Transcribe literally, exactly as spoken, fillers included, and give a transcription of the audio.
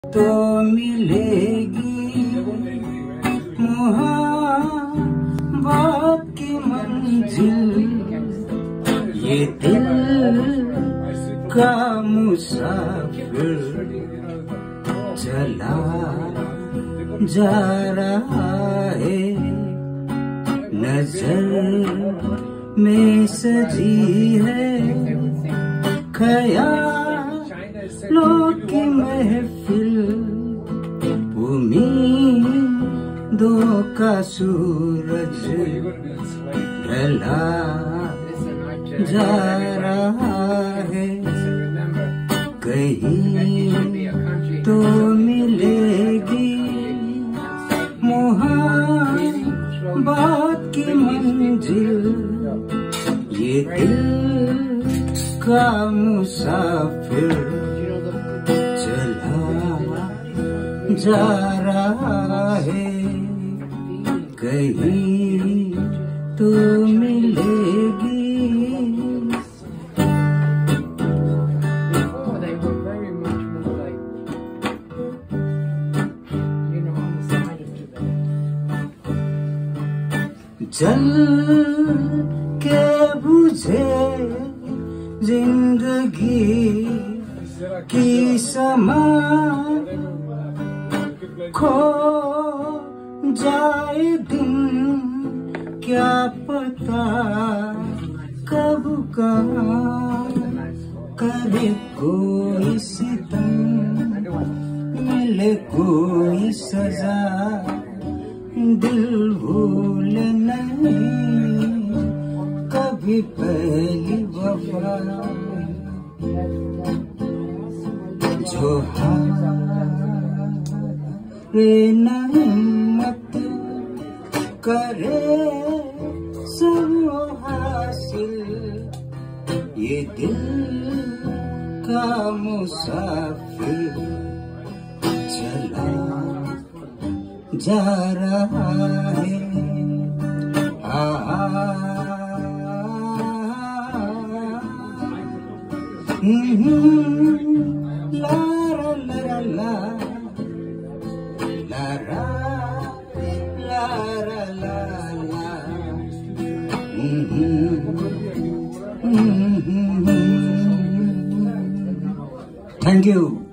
तो मिलेगी मोहब्बत की मंजिल, ये दिल का मुसाफिर चला जा रहा है। नजर में सजी है ख्यालों की महफिल, उम्मीदों का सूरज ढला जा रहा है। कहीं तो मिलेगी मोहब्बत की मंजिल, ये दिल का मुसाफिर चला जा रहा है। कहीं तो मिलेगी। जल के बुझे जिंदगी की समा खो जाए दिन, क्या पता कब कहाँ करे कोई सितम, मिले कोई सजा, दिल भूल नहीं कभी पहली वफा, जो हारे नहीं मत करे सब हासिल, ये दिल का मुसाफिर चला जा रहा है। आ, आ, ला ला ला ला ला ला ला ला। Thank you.